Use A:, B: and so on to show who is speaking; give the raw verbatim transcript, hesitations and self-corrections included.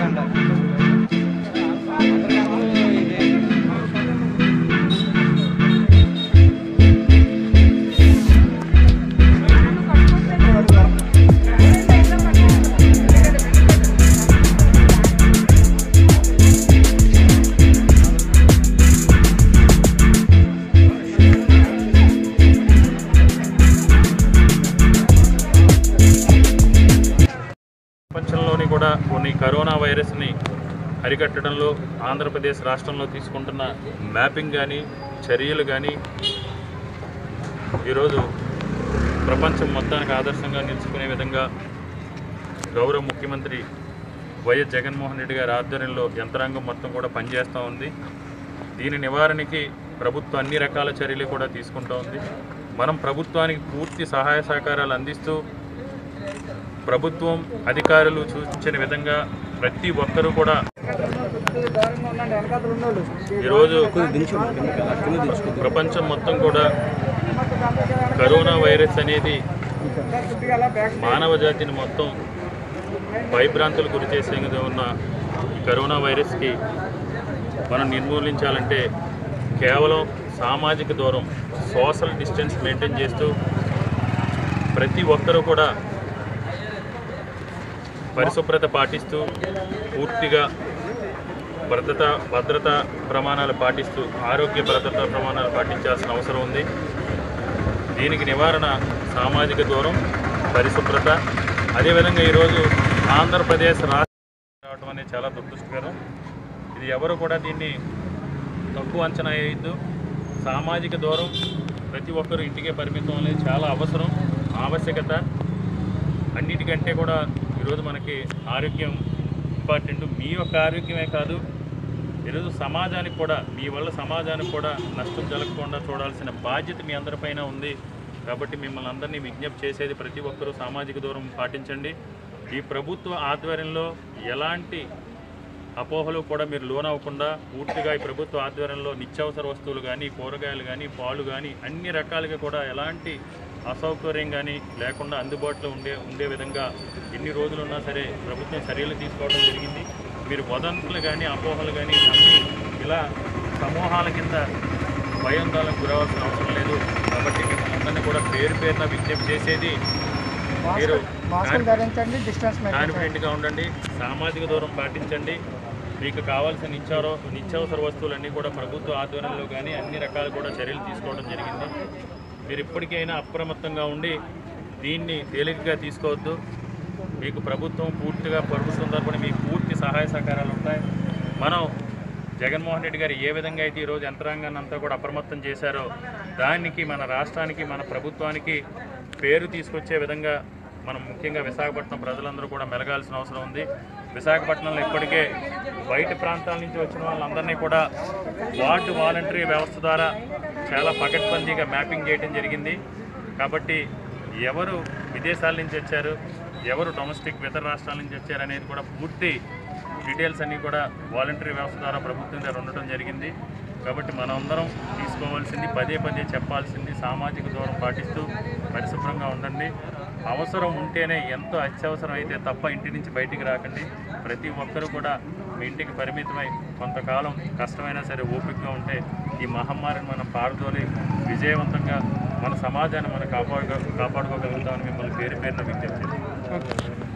A: ప్రపంచంలోని కూడా కొన్ని కరోనా వైరస్ని అరికట్టడంలో ఆంధ్రప్రదేశ్ రాష్ట్రంలో తీసుకుంటున్న మ్యాపింగ్ కానీ చర్యలు కానీ ఈరోజు ప్రపంచం మొత్తానికి ఆదర్శంగా నిలుచుకునే విధంగా గౌరవ ముఖ్యమంత్రి వైఎస్ జగన్మోహన్ రెడ్డి గారి ఆధ్వర్యంలో యంత్రాంగం మొత్తం కూడా పనిచేస్తూ ఉంది. దీని నివారణకి ప్రభుత్వం అన్ని రకాల చర్యలు కూడా తీసుకుంటూ ఉంది. మనం ప్రభుత్వానికి పూర్తి సహాయ సహకారాలు అందిస్తూ ప్రభుత్వం అధికారులు సూచించిన విధంగా ప్రతి ఒక్కరూ కూడా ఈరోజు ప్రపంచం మొత్తం కూడా కరోనా వైరస్ అనేది మానవ జాతిని మొత్తం భయభ్రాంతులు గురి చేసే ఉన్న ఈ కరోనా వైరస్కి మనం నిర్మూలించాలంటే కేవలం సామాజిక దూరం సోషల్ డిస్టెన్స్ మెయింటైన్ చేస్తూ ప్రతి ఒక్కరూ కూడా పరిశుభ్రత పాటిస్తూ పూర్తిగా భద్రత భద్రతా ప్రమాణాలు పాటిస్తూ ఆరోగ్య భద్రతా ప్రమాణాలు పాటించాల్సిన అవసరం ఉంది. దీనికి నివారణ సామాజిక దూరం, పరిశుభ్రత. అదేవిధంగా ఈరోజు ఆంధ్రప్రదేశ్ రాష్ట్రం రావడం అనేది చాలా దురదృష్టకరం. ఇది ఎవరు కూడా దీన్ని తక్కువ అంచనా వేయద్దు. సామాజిక దూరం, ప్రతి ఒక్కరూ ఇంటికే పరిమితం అనేది చాలా అవసరం, ఆవశ్యకత. అన్నిటికంటే కూడా ఈరోజు మనకి ఆరోగ్యం ఇంపార్టెంట్. మీ యొక్క ఆరోగ్యమే కాదు, ఈరోజు సమాజానికి కూడా, మీ వల్ల సమాజానికి కూడా నష్టం జరగకుండా చూడాల్సిన బాధ్యత మీ అందరిపైన ఉంది. కాబట్టి మిమ్మల్ని అందరినీ విజ్ఞప్తి చేసేది ప్రతి ఒక్కరూ సామాజిక దూరం పాటించండి. ఈ ప్రభుత్వ ఆధ్వర్యంలో ఎలాంటి అపోహలు కూడా మీరు లోనవ్వకుండా పూర్తిగా ఈ ప్రభుత్వ ఆధ్వర్యంలో నిత్యావసర వస్తువులు కానీ, కూరగాయలు కానీ, పాలు కానీ అన్ని రకాలుగా కూడా ఎలాంటి అసౌకర్యం కానీ లేకుండా అందుబాటులో ఉండే ఉండే విధంగా ఎన్ని రోజులు ఉన్నా సరే ప్రభుత్వం చర్యలు తీసుకోవడం జరిగింది. మీరు వదంతులు కానీ అపోహలు కానీ నమ్మి ఇలా సమూహాల కింద భయాందోళనకు గురవలసిన అవసరం లేదు. కాబట్టి మిమ్మల్ని అందరినీ కూడా పేరు పేరున విజ్ఞప్తి చేసేది మీరు కాన్ఫిడెంట్గా ఉండండి, సామాజిక దూరం పాటించండి. మీకు కావాల్సిన నిత్యావర నిత్యావసర వస్తువులన్నీ కూడా ప్రభుత్వ ఆధ్వర్యంలో కానీ అన్ని రకాలు కూడా చర్యలు తీసుకోవడం జరిగింది. మీరు ఇప్పటికైనా అప్రమత్తంగా ఉండి దీన్ని తేలికగా తీసుకోవద్దు. మీకు ప్రభుత్వం పూర్తిగా ప్రభుత్వం తరపున మీకు పూర్తి సహాయ సహకారాలు ఉంటాయి. మనం జగన్మోహన్ రెడ్డి గారు ఏ విధంగా అయితే ఈరోజు యంత్రాంగాన్ని అంతా కూడా అప్రమత్తం చేశారో దానికి మన రాష్ట్రానికి, మన ప్రభుత్వానికి పేరు తీసుకొచ్చే విధంగా మనం ముఖ్యంగా విశాఖపట్నం ప్రజలందరూ కూడా మెలగాల్సిన అవసరం ఉంది. విశాఖపట్నంలో ఇప్పటికే బయట ప్రాంతాల నుంచి వచ్చిన వాళ్ళందరినీ కూడా వార్డు వాలంటరీ వ్యవస్థ ద్వారా చాలా పకడ్బందీగా మ్యాపింగ్ చేయడం జరిగింది. కాబట్టి ఎవరు విదేశాల నుంచి వచ్చారు, ఎవరు డొమెస్టిక్ ఇతర రాష్ట్రాల నుంచి వచ్చారు అనేది కూడా పూర్తి డీటెయిల్స్ అన్నీ కూడా వాలంటరీ వ్యవస్థ ద్వారా ప్రభుత్వం దగ్గర ఉండటం జరిగింది. కాబట్టి మనందరం తీసుకోవాల్సింది, పదే పదే చెప్పాల్సింది సామాజిక దూరం పాటిస్తూ పరిశుభ్రంగా ఉండండి. అవసరం ఉంటేనే, ఎంతో అత్యవసరం అయితే తప్ప ఇంటి నుంచి బయటికి రాకండి. ప్రతి ఒక్కరూ కూడా మీ ఇంటికి పరిమితమై కొంతకాలం కష్టమైనా సరే ఓపికగా ఉంటే ఈ మహమ్మారిని మనం పారదోలి విజయవంతంగా మన సమాజాన్ని మనం కాపాడుకో కాపాడుకోగలుగుతామని మిమ్మల్ని పేరు పేరున విజ్ఞప్తి చేస్తాం.